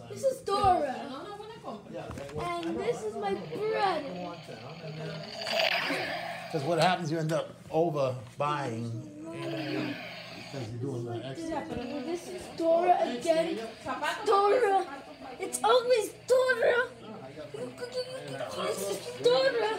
This is Dora. And this is my brother. Because what happens, you end up over buying. Because you're doing the extra. This is Dora again. Dora. It's always Dora. This is Dora.